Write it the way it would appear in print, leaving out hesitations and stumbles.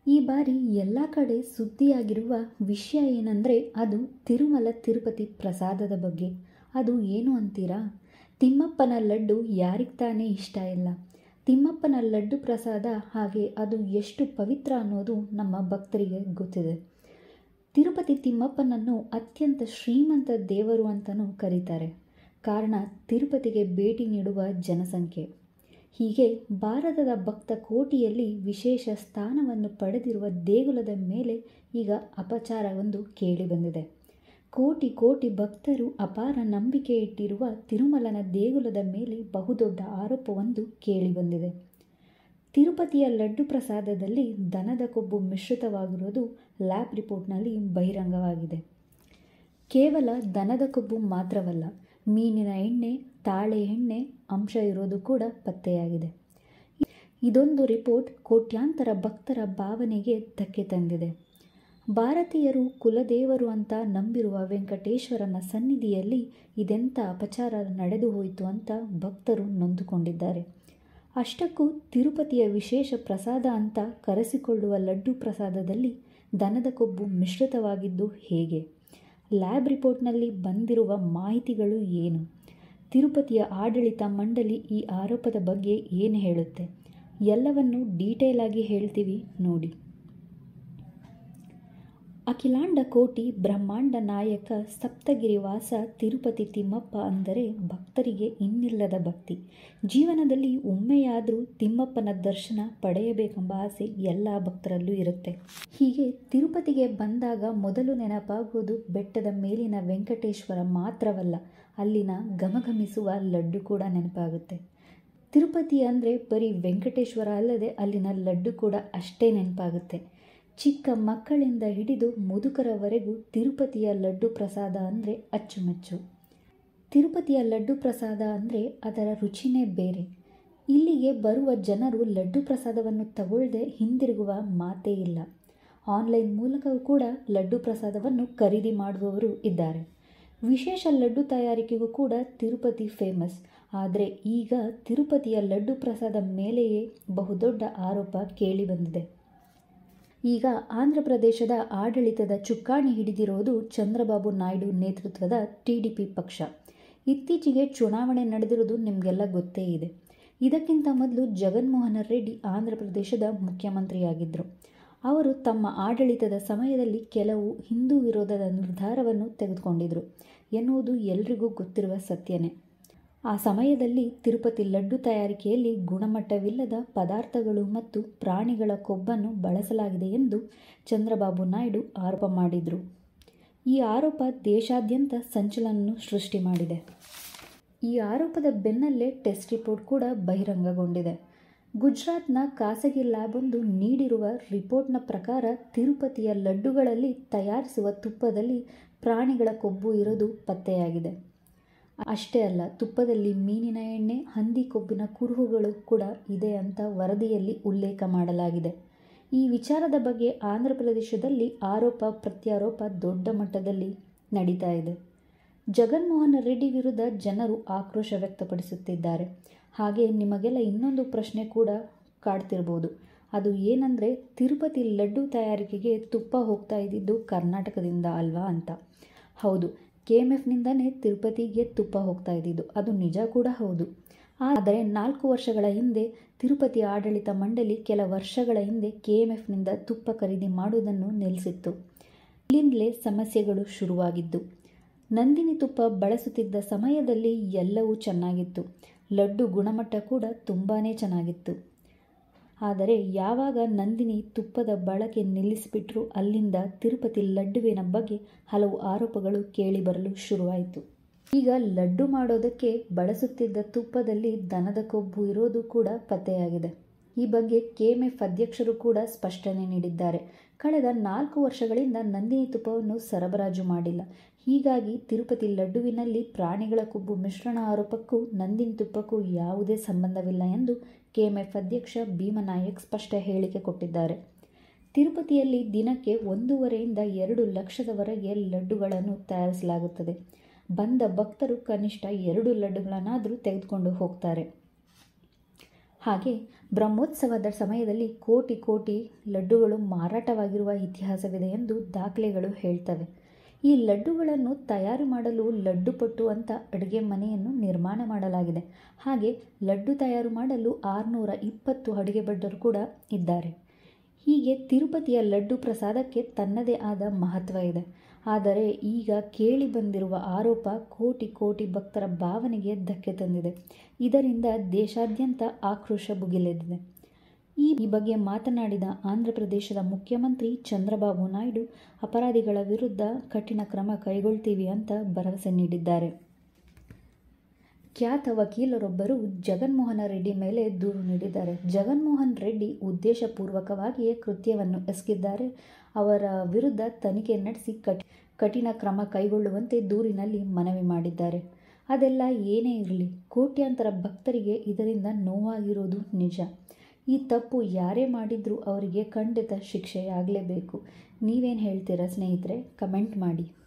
ಈ ಬಾರಿ ಎಲ್ಲ ಕಡೆ ಸುದ್ದಿಯಾಗಿರುವ ವಿಷಯ ಏನಂದರೆ ಅದು ತಿರುಮಲ ತಿರುಪತಿ ಪ್ರಸಾದದ ಬಗ್ಗೆ. ಅದು ಏನು ಅಂತೀರಾ? ತಿಮ್ಮಪ್ಪನ ಲಡ್ಡು ಯಾರಿಗೆ ತಾನೇ ಇಷ್ಟ ಇಲ್ಲ? ತಿಮ್ಮಪ್ಪನ ಲಡ್ಡು ಪ್ರಸಾದ ಹಾಗೆ ಅದು ಎಷ್ಟು ಪವಿತ್ರ ಅನ್ನೋದು ನಮ್ಮ ಭಕ್ತರಿಗೆ ಗೊತ್ತಿದೆ. ತಿರುಪತಿ ತಿಮ್ಮಪ್ಪನನ್ನು ಅತ್ಯಂತ ಶ್ರೀಮಂತ ದೇವರು ಅಂತಲೂ ಕರೀತಾರೆ. ಕಾರಣ ತಿರುಪತಿಗೆ ಭೇಟಿ ನೀಡುವ ಜನಸಂಖ್ಯೆ. ಹೀಗೆ ಭಾರತದ ಭಕ್ತ ಕೋಟಿಯಲ್ಲಿ ವಿಶೇಷ ಸ್ಥಾನವನ್ನು ಪಡೆದಿರುವ ದೇಗುಲದ ಮೇಲೆ ಈಗ ಅಪಚಾರವೊಂದು ಕೇಳಿಬಂದಿದೆ. ಕೋಟಿ ಕೋಟಿ ಭಕ್ತರು ಅಪಾರ ನಂಬಿಕೆ ಇಟ್ಟಿರುವ ತಿರುಮಲನ ದೇಗುಲದ ಮೇಲೆ ಬಹುದೊಡ್ಡ ಆರೋಪವೊಂದು ಕೇಳಿಬಂದಿದೆ. ತಿರುಪತಿಯ ಲಡ್ಡು ಪ್ರಸಾದದಲ್ಲಿ ದನದ ಕೊಬ್ಬು ಮಿಶ್ರಿತವಾಗಿರುವುದು ಲ್ಯಾಬ್ ರಿಪೋರ್ಟ್ನಲ್ಲಿ ಬಹಿರಂಗವಾಗಿದೆ. ಕೇವಲ ದನದ ಕೊಬ್ಬು ಮಾತ್ರವಲ್ಲ, ಮೀನಿನ ಎಣ್ಣೆ, ತಾಳೆ ಎಣ್ಣೆ ಅಂಶ ಇರೋದು ಕೂಡ ಪತ್ತೆಯಾಗಿದೆ. ಇದೊಂದು ರಿಪೋರ್ಟ್ ಕೋಟ್ಯಾಂತರ ಭಕ್ತರ ಭಾವನೆಗೆ ಧಕ್ಕೆ ತಂದಿದೆ. ಭಾರತೀಯರು ಕುಲದೇವರು ಅಂತ ನಂಬಿರುವ ವೆಂಕಟೇಶ್ವರನ ಸನ್ನಿಧಿಯಲ್ಲಿ ಇದೆಂಥ ಅಪಚಾರ ನಡೆದು ಹೋಯಿತು ಅಂತ ಭಕ್ತರು ನೊಂದುಕೊಂಡಿದ್ದಾರೆ. ಅಷ್ಟಕ್ಕೂ ತಿರುಪತಿಯ ವಿಶೇಷ ಪ್ರಸಾದ ಅಂತ ಕರೆಸಿಕೊಳ್ಳುವ ಲಡ್ಡು ಪ್ರಸಾದದಲ್ಲಿ ದನದ ಕೊಬ್ಬು ಮಿಶ್ರಿತವಾಗಿದ್ದು ಹೇಗೆ? ಲ್ಯಾಬ್ ರಿಪೋರ್ಟ್ನಲ್ಲಿ ಬಂದಿರುವ ಮಾಹಿತಿಗಳು ಏನು? ತಿರುಪತಿಯ ಆಡಳಿತ ಮಂಡಳಿ ಈ ಆರೋಪದ ಬಗ್ಗೆ ಏನು ಹೇಳುತ್ತೆ? ಎಲ್ಲವನ್ನು ಡೀಟೇಲ್ ಆಗಿ ಹೇಳ್ತೀವಿ ನೋಡಿ. ಅಖಿಲಾಂಡ ಕೋಟಿ ಬ್ರಹ್ಮಾಂಡ ನಾಯಕ ಸಪ್ತಗಿರಿವಾಸ ತಿರುಪತಿ ತಿಮ್ಮಪ್ಪ ಅಂದರೆ ಭಕ್ತರಿಗೆ ಇನ್ನಿಲ್ಲದ ಭಕ್ತಿ. ಜೀವನದಲ್ಲಿ ಒಮ್ಮೆಯಾದರೂ ತಿಮ್ಮಪ್ಪನ ದರ್ಶನ ಪಡೆಯಬೇಕೆಂಬ ಆಸೆ ಎಲ್ಲ ಭಕ್ತರಲ್ಲೂ ಇರುತ್ತೆ. ಹೀಗೆ ತಿರುಪತಿಗೆ ಬಂದಾಗ ಮೊದಲು ನೆನಪಾಗುವುದು ಬೆಟ್ಟದ ಮೇಲಿನ ವೆಂಕಟೇಶ್ವರ ಮಾತ್ರವಲ್ಲ, ಅಲ್ಲಿನ ಘಮಘಮಿಸುವ ಲಡ್ಡು ಕೂಡ ನೆನಪಾಗುತ್ತೆ. ತಿರುಪತಿ ಅಂದರೆ ಬರೀ ವೆಂಕಟೇಶ್ವರ ಅಲ್ಲದೆ ಅಲ್ಲಿನ ಲಡ್ಡು ಕೂಡ ಅಷ್ಟೇ ನೆನಪಾಗುತ್ತೆ. ಚಿಕ್ಕ ಮಕ್ಕಳಿಂದ ಹಿಡಿದು ಮುದುಕರವರೆಗೂ ತಿರುಪತಿಯ ಲಡ್ಡು ಪ್ರಸಾದ ಅಂದರೆ ಅಚ್ಚುಮೆಚ್ಚು. ತಿರುಪತಿಯ ಲಡ್ಡು ಪ್ರಸಾದ ಅಂದರೆ ಅದರ ರುಚಿನೇ ಬೇರೆ. ಇಲ್ಲಿಗೆ ಬರುವ ಜನರು ಲಡ್ಡು ಪ್ರಸಾದವನ್ನು ತಗೊಳ್ಳದೆ ಹಿಂದಿರುಗುವ ಮಾತೇ ಇಲ್ಲ. ಆನ್ಲೈನ್ ಮೂಲಕವೂ ಕೂಡ ಲಡ್ಡು ಪ್ರಸಾದವನ್ನು ಖರೀದಿ ಮಾಡುವವರು ಇದ್ದಾರೆ. ವಿಶೇಷ ಲಡ್ಡು ತಯಾರಿಕೆಗೂ ಕೂಡ ತಿರುಪತಿ ಫೇಮಸ್. ಆದರೆ ಈಗ ತಿರುಪತಿಯ ಲಡ್ಡು ಪ್ರಸಾದ ಮೇಲೆಯೇ ಬಹುದೊಡ್ಡ ಆರೋಪ ಕೇಳಿಬಂದಿದೆ. ಈಗ ಆಂಧ್ರ ಪ್ರದೇಶದ ಆಡಳಿತದ ಚುಕ್ಕಾಣಿ ಹಿಡಿದಿರೋದು ಚಂದ್ರಬಾಬು ನಾಯ್ಡು ನೇತೃತ್ವದ TDP ಪಕ್ಷ. ಇತ್ತೀಚೆಗೆ ಚುನಾವಣೆ ನಡೆದಿರೋದು ನಿಮಗೆಲ್ಲ ಗೊತ್ತೇ ಇದೆ. ಇದಕ್ಕಿಂತ ಮೊದಲು ಜಗನ್ಮೋಹನ್ ರೆಡ್ಡಿ ಆಂಧ್ರ ಪ್ರದೇಶದ ಮುಖ್ಯಮಂತ್ರಿಯಾಗಿದ್ದರು. ಅವರು ತಮ್ಮ ಆಡಳಿತದ ಸಮಯದಲ್ಲಿ ಕೆಲವು ಹಿಂದೂ ವಿರೋಧದ ನಿರ್ಧಾರವನ್ನು ತೆಗೆದುಕೊಂಡಿದ್ದರು ಎನ್ನುವುದು ಎಲ್ರಿಗೂ ಗೊತ್ತಿರುವ ಸತ್ಯನೇ. ಆ ಸಮಯದಲ್ಲಿ ತಿರುಪತಿ ಲಡ್ಡು ತಯಾರಿಕೆಯಲ್ಲಿ ಗುಣಮಟ್ಟವಿಲ್ಲದ ಪದಾರ್ಥಗಳು ಮತ್ತು ಪ್ರಾಣಿಗಳ ಕೊಬ್ಬನ್ನು ಬಳಸಲಾಗಿದೆ ಎಂದು ಚಂದ್ರಬಾಬು ನಾಯ್ಡು ಆರೋಪ ಮಾಡಿದರು. ಈ ಆರೋಪ ದೇಶಾದ್ಯಂತ ಸಂಚಲನ ಸೃಷ್ಟಿ ಮಾಡಿದೆ. ಈ ಆರೋಪದ ಬೆನ್ನಲ್ಲೇ ಟೆಸ್ಟ್ ರಿಪೋರ್ಟ್ ಕೂಡ ಬಹಿರಂಗಗೊಂಡಿದೆ. ಗುಜರಾತ್ನ ಖಾಸಗಿ ಲ್ಯಾಬೊಂದು ನೀಡಿರುವ ರಿಪೋರ್ಟ್ನ ಪ್ರಕಾರ ತಿರುಪತಿಯ ಲಡ್ಡುಗಳಲ್ಲಿ ತಯಾರಿಸುವ ತುಪ್ಪದಲ್ಲಿ ಪ್ರಾಣಿಗಳ ಕೊಬ್ಬು ಇರೋದು ಪತ್ತೆಯಾಗಿದೆ. ಅಷ್ಟೇ ಅಲ್ಲ, ತುಪ್ಪದಲ್ಲಿ ಮೀನಿನ ಎಣ್ಣೆ, ಹಂದಿ ಕೊಬ್ಬಿನ ಕುರುಹುಗಳು ಕೂಡ ಇದೆ ಅಂತ ವರದಿಯಲ್ಲಿ ಉಲ್ಲೇಖ ಮಾಡಲಾಗಿದೆ. ಈ ವಿಚಾರದ ಬಗ್ಗೆ ಆಂಧ್ರ ಪ್ರದೇಶದಲ್ಲಿ ಆರೋಪ ಪ್ರತ್ಯಾರೋಪ ದೊಡ್ಡ ಮಟ್ಟದಲ್ಲಿ ನಡೀತಾ ಇದೆ. ಜಗನ್ಮೋಹನ್ ರೆಡ್ಡಿ ವಿರುದ್ಧ ಜನರು ಆಕ್ರೋಶ ವ್ಯಕ್ತಪಡಿಸುತ್ತಿದ್ದಾರೆ. ಹಾಗೆ ನಿಮಗೆಲ್ಲ ಇನ್ನೊಂದು ಪ್ರಶ್ನೆ ಕೂಡ ಕಾಡ್ತಿರ್ಬೋದು. ಅದು ಏನಂದರೆ, ತಿರುಪತಿ ಲಡ್ಡು ತಯಾರಿಕೆಗೆ ತುಪ್ಪ ಹೋಗ್ತಾ ಇದ್ದಿದ್ದು ಕರ್ನಾಟಕದಿಂದ ಅಲ್ವಾ ಅಂತ. ಹೌದು, KMFನಿಂದನೇ ತಿರುಪತಿಗೆ ತುಪ್ಪ ಹೋಗ್ತಾ ಇದ್ದಿದ್ದು, ಅದು ನಿಜ ಕೂಡ ಹೌದು. ಆದರೆ 4 ವರ್ಷಗಳ ಹಿಂದೆ ತಿರುಪತಿ ಆಡಳಿತ ಮಂಡಳಿ ಕೆಲ ವರ್ಷಗಳ ಹಿಂದೆ KMFನಿಂದ ತುಪ್ಪ ಖರೀದಿ ಮಾಡುವುದನ್ನು ನಿಲ್ಲಿಸಿತ್ತು. ಇಲ್ಲಿಂದಲೇ ಸಮಸ್ಯೆಗಳು ಶುರುವಾಗಿದ್ದು. ನಂದಿನಿ ತುಪ್ಪ ಬಳಸುತ್ತಿದ್ದ ಸಮಯದಲ್ಲಿ ಎಲ್ಲವೂ ಚೆನ್ನಾಗಿತ್ತು. ಲಡ್ಡು ಗುಣಮಟ್ಟ ಕೂಡ ತುಂಬಾ ಚೆನ್ನಾಗಿತ್ತು. ಆದರೆ ಯಾವಾಗ ನಂದಿನಿ ತುಪ್ಪದ ಬಳಕೆ ನಿಲ್ಲಿಸಿಬಿಟ್ರು, ಅಲ್ಲಿಂದ ತಿರುಪತಿ ಲಡ್ಡುವಿನ ಬಗ್ಗೆ ಹಲವು ಆರೋಪಗಳು ಕೇಳಿಬರಲು ಶುರುವಾಯಿತು. ಈಗ ಲಡ್ಡು ಮಾಡೋದಕ್ಕೆ ಬಳಸುತ್ತಿದ್ದ ತುಪ್ಪದಲ್ಲಿ ದನದ ಕೊಬ್ಬು ಇರೋದು ಕೂಡ ಪತ್ತೆಯಾಗಿದೆ. ಈ ಬಗ್ಗೆ KMF ಅಧ್ಯಕ್ಷರು ಕೂಡ ಸ್ಪಷ್ಟನೆ ನೀಡಿದ್ದಾರೆ. ಕಳೆದ 4 ವರ್ಷಗಳಿಂದ ನಂದಿನಿ ತುಪ್ಪವನ್ನು ಸರಬರಾಜು ಮಾಡಿಲ್ಲ. ಹೀಗಾಗಿ ತಿರುಪತಿ ಲಡ್ಡುವಿನಲ್ಲಿ ಪ್ರಾಣಿಗಳ ಕೊಬ್ಬು ಮಿಶ್ರಣ ಆರೋಪಕ್ಕೂ ನಂದಿನಿ ತುಪ್ಪಕ್ಕೂ ಯಾವುದೇ ಸಂಬಂಧವಿಲ್ಲ ಎಂದು KMF ಅಧ್ಯಕ್ಷ ಭೀಮನಾಯಕ್ ಸ್ಪಷ್ಟ ಹೇಳಿಕೆ ಕೊಟ್ಟಿದ್ದಾರೆ. ತಿರುಪತಿಯಲ್ಲಿ ದಿನಕ್ಕೆ 1.5ರಿಂದ 2 ಲಕ್ಷದವರೆಗೆ ಲಡ್ಡುಗಳನ್ನು ತಯಾರಿಸಲಾಗುತ್ತದೆ. ಬಂದ ಭಕ್ತರು ಕನಿಷ್ಠ 2 ಲಡ್ಡುಗಳನ್ನಾದರೂ ತೆಗೆದುಕೊಂಡು ಹೋಗ್ತಾರೆ. ಹಾಗೆ ಬ್ರಹ್ಮೋತ್ಸವದ ಸಮಯದಲ್ಲಿ ಕೋಟಿ ಕೋಟಿ ಲಡ್ಡುಗಳು ಮಾರಾಟವಾಗಿರುವ ಇತಿಹಾಸವಿದೆ ಎಂದು ದಾಖಲೆಗಳು ಹೇಳ್ತವೆ. ಈ ಲಡ್ಡುಗಳನ್ನು ತಯಾರು ಮಾಡಲು ಲಡ್ಡು ಪಟ್ಟು ಅಂತ ಅಡುಗೆ ಮನೆಯನ್ನು ನಿರ್ಮಾಣ ಮಾಡಲಾಗಿದೆ. ಹಾಗೆ ಲಡ್ಡು ತಯಾರು ಮಾಡಲು 620 ಅಡುಗೆ ಭಟ್ಟರು ಕೂಡ ಇದ್ದಾರೆ. ಹೀಗೆ ತಿರುಪತಿಯ ಲಡ್ಡು ಪ್ರಸಾದಕ್ಕೆ ತನ್ನದೇ ಆದ ಮಹತ್ವ ಇದೆ. ಆದರೆ ಈಗ ಕೇಳಿ ಬಂದಿರುವ ಆರೋಪ ಕೋಟಿ ಕೋಟಿ ಭಕ್ತರ ಭಾವನೆಗೆ ಧಕ್ಕೆ ತಂದಿದೆ. ಇದರಿಂದ ದೇಶಾದ್ಯಂತ ಆಕ್ರೋಶ ಭುಗಿಲೆದ್ದಿದೆ. ಈ ಬಗ್ಗೆ ಮಾತನಾಡಿದ ಆಂಧ್ರ ಪ್ರದೇಶದ ಮುಖ್ಯಮಂತ್ರಿ ಚಂದ್ರಬಾಬು ನಾಯ್ಡು ಅಪರಾಧಿಗಳ ವಿರುದ್ಧ ಕಠಿಣ ಕ್ರಮ ಕೈಗೊಳ್ತೀವಿ ಅಂತ ಭರವಸೆ ನೀಡಿದ್ದಾರೆ. ಖ್ಯಾತ ವಕೀಲರೊಬ್ಬರು ಜಗನ್ಮೋಹನ ರೆಡ್ಡಿ ಮೇಲೆ ದೂರು ನೀಡಿದ್ದಾರೆ. ಜಗನ್ಮೋಹನ್ ರೆಡ್ಡಿ ಉದ್ದೇಶಪೂರ್ವಕವಾಗಿಯೇ ಕೃತ್ಯವನ್ನು ಎಸಗಿದ್ದಾರೆ. ಅವರ ವಿರುದ್ಧ ತನಿಖೆ ನಡೆಸಿ ಕಠಿಣ ಕ್ರಮ ಕೈಗೊಳ್ಳುವಂತೆ ದೂರಿನಲ್ಲಿ ಮನವಿ ಮಾಡಿದ್ದಾರೆ. ಅದೆಲ್ಲ ಏನೇ ಇರಲಿ, ಕೋಟ್ಯಾಂತರ ಭಕ್ತರಿಗೆ ಇದರಿಂದ ನೋವಾಗಿರೋದು ನಿಜ. ಈ ತಪ್ಪು ಯಾರೇ ಮಾಡಿದ್ರೂ ಅವರಿಗೆ ಖಂಡಿತ ಶಿಕ್ಷೆಯಾಗಲೇಬೇಕು. ನೀವೇನು ಹೇಳ್ತೀರಾ ಸ್ನೇಹಿತರೆ? ಕಮೆಂಟ್ ಮಾಡಿ.